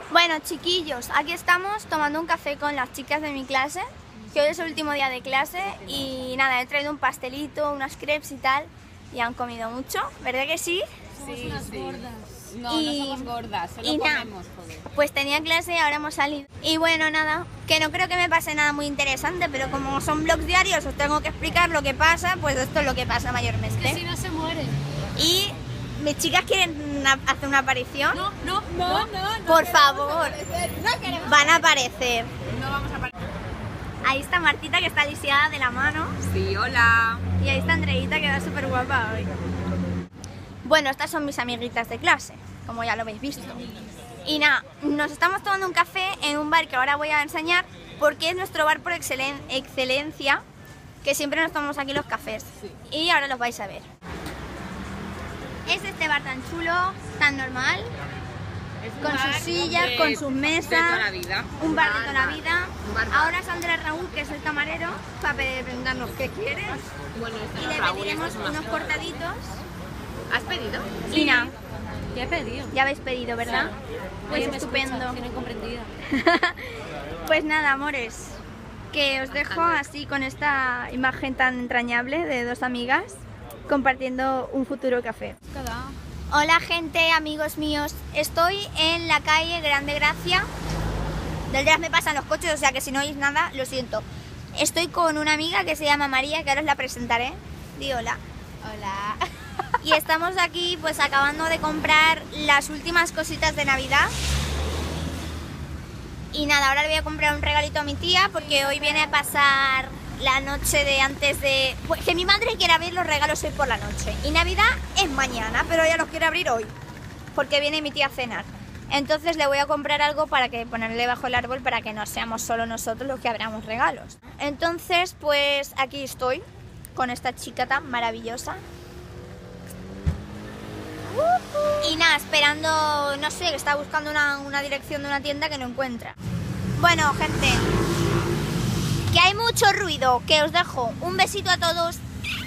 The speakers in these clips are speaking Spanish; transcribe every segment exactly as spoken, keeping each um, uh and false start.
Bueno, chiquillos, aquí estamos tomando un café con las chicas de mi clase, que hoy es el último día de clase y nada, he traído un pastelito, unas crepes y tal, y han comido mucho, ¿verdad que sí? Somos Sí, unas sí. gordas. No, Y- no somos gordas, solo y nada. comemos, joder. Pues tenía clase y ahora hemos salido. Y bueno, nada, que no creo que me pase nada muy interesante, pero como son vlogs diarios, os tengo que explicar lo que pasa, pues esto es lo que pasa mayormente. Que si no se mueren. Y mis chicas quieren una- hacer una aparición. No, no, no, no. Por favor, No queremos. van a aparecer. No vamos a parar. Ahí está Martita, que está lisiada de la mano. Sí, hola. Y ahí está Andreita, que va súper guapa hoy. Bueno, estas son mis amiguitas de clase, como ya lo habéis visto. Y nada, nos estamos tomando un café en un bar que ahora voy a enseñar, porque es nuestro bar por excelen- excelencia, que siempre nos tomamos aquí los cafés. Sí. Y ahora los vais a ver. Es este bar tan chulo, tan normal, Es un con bar sus sillas, de- con sus mesas. De toda la vida. Un bar de toda la vida. Un bar, bar. Ahora saldrá Raúl, que es el camarero, para preguntarnos qué quieres. Bueno, este Y no le es Raúl, pediremos este es unos más- cortaditos. ¿Has pedido? Y nada, ¿Qué he pedido? ya habéis pedido, ¿verdad? Pues Oye, me estupendo. escucha, tienen comprendida. Pues nada, amores, que os dejo así con esta imagen tan entrañable de dos amigas compartiendo un futuro café. Cada. Hola gente, amigos míos, estoy en la calle Grande Gracia. Detrás me pasan los coches, o sea que si no oís nada, lo siento. Estoy con una amiga que se llama María, que ahora os la presentaré. Di hola. Hola. Y estamos aquí pues acabando de comprar las últimas cositas de Navidad. Y nada, ahora le voy a comprar un regalito a mi tía porque hoy viene a pasar la noche de antes de... Pues que mi madre quiere abrir los regalos hoy por la noche. Y Navidad es mañana, pero ella los quiere abrir hoy. Porque viene mi tía a cenar. Entonces le voy a comprar algo para que ponerle bajo el árbol para que no seamos solo nosotros los que abramos regalos. Entonces pues aquí estoy con esta chica tan maravillosa. Y nada, esperando, no sé, que está buscando una, una dirección de una tienda que no encuentra. Bueno, gente, que hay mucho ruido, que os dejo. Un besito a todos.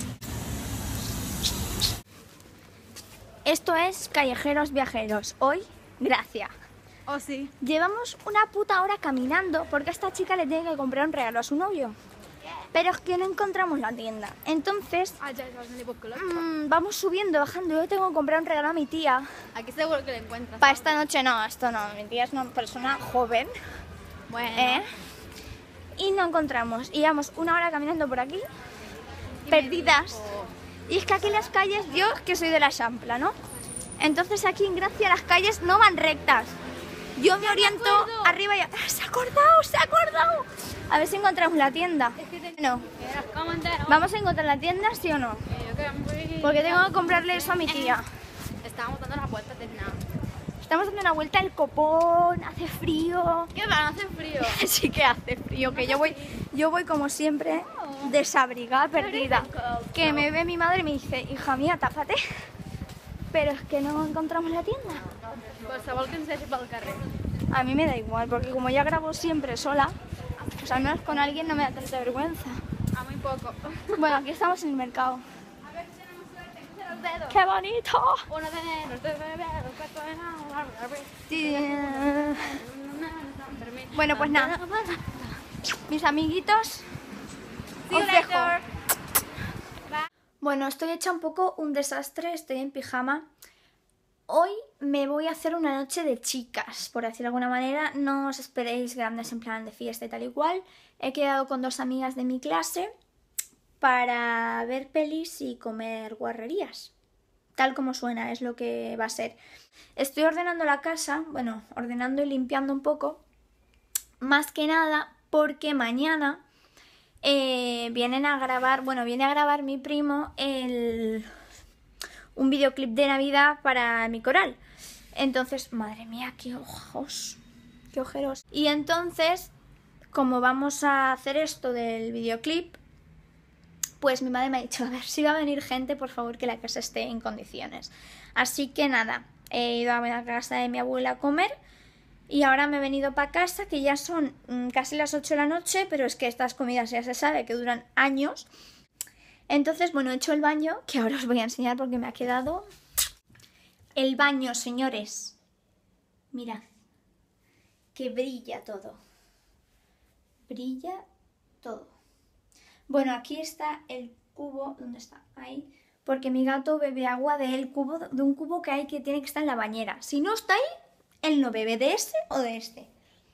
Esto es Callejeros Viajeros. Hoy, Gracia. Oh, sí. Llevamos una puta hora caminando porque a esta chica le tiene que comprar un regalo a su novio. Pero es que no encontramos la tienda. Entonces, Ah, ya, ya, me busco. mm, vamos subiendo, bajando. Yo tengo que comprar un regalo a mi tía. Aquí seguro que lo encuentras. Para esta noche no, esto no. Mi tía es una persona joven, Bueno. ¿eh? Y no encontramos. Y llevamos una hora caminando por aquí, perdidas. Y es que aquí las calles, yo que soy de la Champla, ¿no? Entonces aquí en Gracia las calles no van rectas. Yo me oriento acuerdo. arriba y... ¡Ah, se ha acordado! ¡Se ha acordado! A ver si encontramos la tienda. Es que te... No. Eras como entero. ¿Vamos a encontrar la tienda, sí o no? Eh, yo que muy- Porque tengo que comprarle eso a mi tía. Estábamos dando las vueltas de nada. Estamos dando una vuelta al copón, hace frío. ¿Qué va? Hace frío. Sí que hace frío, que yo voy, yo voy como siempre desabrigada, perdida. Que me ve mi madre y me dice, hija mía, tápate. Pero es que no encontramos la tienda. Qualsevol que ens deixi pel carrer. A mí me da igual, porque como ya grabo siempre sola, pues al menos con alguien no me da tanta vergüenza. A muy poco. Bueno, aquí estamos en el mercado. A ver si tenemos suerte. Los dedos. ¡Qué bonito! Uno de los dedos, los cuatro de nada. Sí. Bueno, pues nada. Mis amiguitos, os dejo. Bueno, estoy hecha un poco un desastre, estoy en pijama. Hoy me voy a hacer una noche de chicas, por decir de alguna manera. No os esperéis grandes en plan de fiesta y tal y cual. He quedado con dos amigas de mi clase para ver pelis y comer guarrerías. Tal como suena, es lo que va a ser. Estoy ordenando la casa, bueno, ordenando y limpiando un poco. Más que nada porque mañana eh, vienen a grabar, bueno, viene a grabar mi primo el, un videoclip de Navidad para mi coral. Entonces, madre mía, qué ojos, qué ojeros. Y entonces, como vamos a hacer esto del videoclip, pues mi madre me ha dicho, a ver, si va a venir gente, por favor, que la casa esté en condiciones. Así que nada, he ido a la casa de mi abuela a comer. Y ahora me he venido para casa, que ya son mm, casi las ocho de la noche, pero es que estas comidas ya se sabe que duran años. Entonces, bueno, he hecho el baño, que ahora os voy a enseñar porque me ha quedado el baño, señores. Mirad. que brilla todo. Brilla todo. Bueno, aquí está el cubo. ¿Dónde está? Ahí. Porque mi gato bebe agua del cubo, de un cubo que hay que tiene que estar en la bañera. Si no está ahí, él no bebe de este o de este.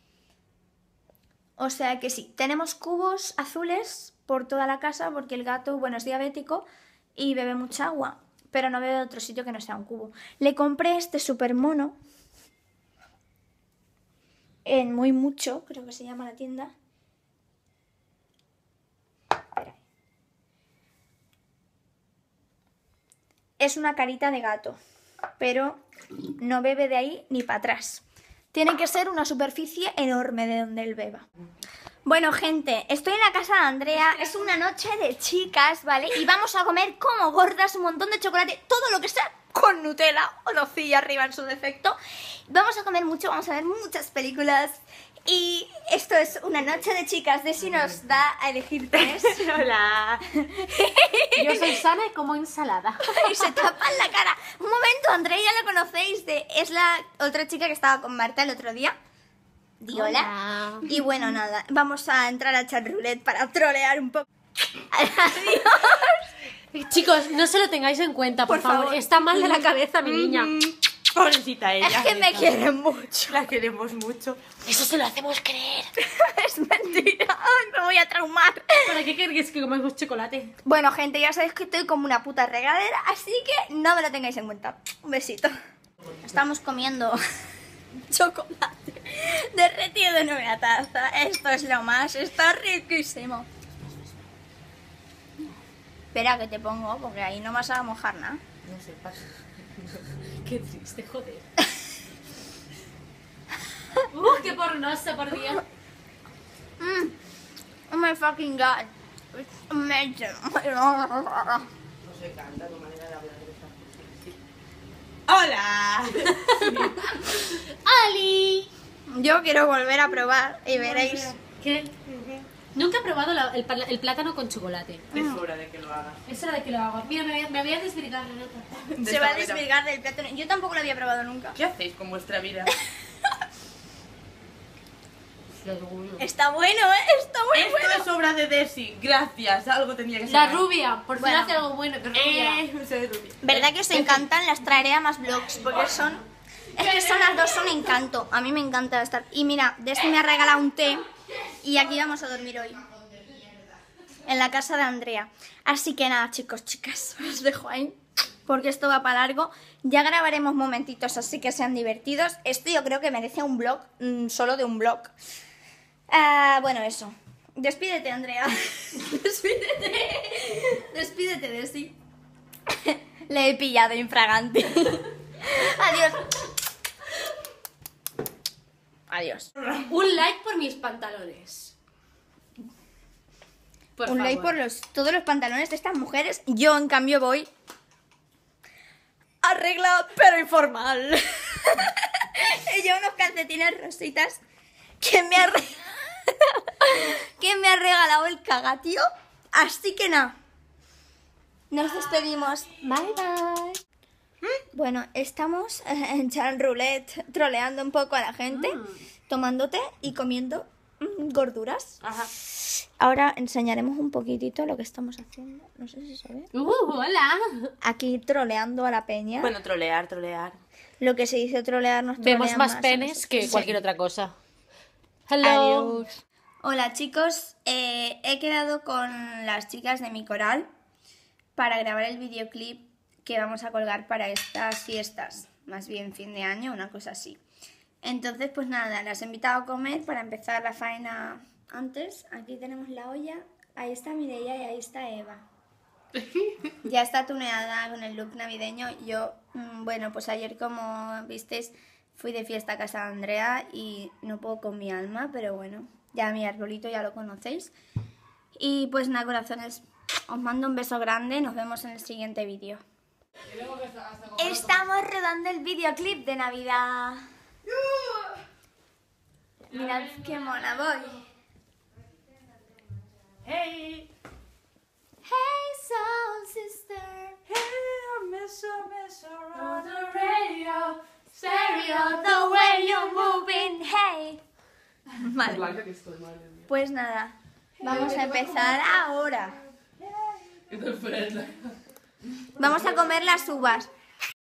O sea que sí, tenemos cubos azules por toda la casa porque el gato, bueno, es diabético y bebe mucha agua, pero no bebe de otro sitio que no sea un cubo. Le compré este super mono en Muy Mucho, creo que se llama la tienda. Espera. Es una carita de gato, pero no bebe de ahí ni para atrás. Tiene que ser una superficie enorme de donde él beba. Bueno, gente, estoy en la casa de Andrea. Es una noche de chicas, ¿vale? Y vamos a comer como gordas un montón de chocolate, todo lo que sea con Nutella o nocilla arriba en su defecto. Vamos a comer mucho, vamos a ver muchas películas. Y esto es una noche de chicas, de si nos da a elegir tres. Hola. Yo soy sana y como ensalada. Y se tapan la cara. Un momento, Andrea ya la conocéis, de, es la otra chica que estaba con Marta el otro día. Di hola. Hola. Y bueno, nada, vamos a entrar a chat roulette para trolear un poco. Adiós. Chicos, no se lo tengáis en cuenta, por, Por favor. favor. Está mal de la cabeza, mi niña. Pobrecita ella. Es que me quieren mucho. La queremos mucho. Eso se lo hacemos creer. Es mentira. Ay, me voy a traumar. ¿Para qué queréis que comamos chocolate? Bueno, gente, ya sabéis que estoy como una puta regadera, así que no me lo tengáis en cuenta. Un besito. Estamos comiendo chocolate derretido en una taza. Esto es lo más, está riquísimo. Espera que te pongo, porque ahí no vas a mojar nada. No sé, pasa. Qué triste, joder. ¡Uh, qué pornosa, por Dios! Mm. Oh my fucking god. It's amazing. No se canta tu manera de hablar de esa cosa. Sí. ¡Hola! ¡Ali! Yo quiero volver a probar y veréis. ¿Qué? Nunca he probado la- el, pla- el plátano con chocolate. Es hora de que lo hagas. Es hora de que lo haga. Mira, me voy a, me voy a desvirgar, Renata. Se va a desvirgar del plátano. Yo tampoco lo había probado nunca. ¿Qué hacéis con vuestra vida? Está bueno, ¿eh? Está muy Esto bueno. es obra de Desi. Gracias. Algo tenía que ser. La rubia, por fin Bueno. hace algo bueno, que rubia. Eh, soy rubia. ¿Verdad que os encantan? Las traeré a más vlogs porque son... Es que son las dos, son encanto. A mí me encanta estar... Y mira, Desi me ha regalado un té y aquí vamos a dormir hoy. En la casa de Andrea. Así que nada, chicos, chicas, os dejo ahí porque esto va para largo. Ya grabaremos momentitos así que sean divertidos. Esto yo creo que merece un vlog, mm, solo de un vlog. Ah, bueno, eso. Despídete, Andrea. Despídete. Despídete, Desi. Le he pillado infragante. Adiós. Adiós. Un like por mis pantalones. Por Un favor. like por los, todos los pantalones de estas mujeres. Yo, en cambio, voy arreglada pero informal. Y yo unos calcetines rositas que me ha, re- que me ha regalado el cagatío. Así que nada. Nos despedimos. Bye, bye. Bueno, estamos eh, en Chan Roulette troleando un poco a la gente, tomando té y comiendo mm, gorduras. Ajá. Ahora enseñaremos un poquitito lo que estamos haciendo. No sé si se ve. Uh, hola. Aquí troleando a la peña. Bueno, trolear, trolear. Lo que se dice trolear nos Vemos trolean más a penes nosotros. que Sí. cualquier otra cosa. Hello. Adiós. Hola chicos, eh, he quedado con las chicas de mi coral para grabar el videoclip que vamos a colgar para estas fiestas, más bien fin de año, una cosa así. Entonces, pues nada, las he invitado a comer para empezar la faena antes. Aquí tenemos la olla, ahí está Mireia y ahí está Eva. Ya está tuneada con el look navideño. Yo, mm, bueno, pues ayer, como visteis, fui de fiesta a casa de Andrea y no puedo con mi alma, pero bueno, ya mi arbolito ya lo conocéis. Y pues nada, corazones, os mando un beso grande, nos vemos en el siguiente vídeo. Estamos rodando el videoclip de Navidad. Mirad qué mona voy. Hey, Hey soul sister, hey, beso, beso, on the radio, stereo, the way you're moving, hey. Vale. Blanca que estoy, madre mía. Pues nada, vamos a empezar ahora. Y te frena. Vamos a comer las uvas.